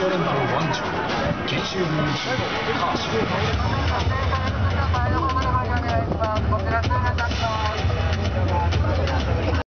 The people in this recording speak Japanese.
シア連邦湾長研修部員カーシュこちら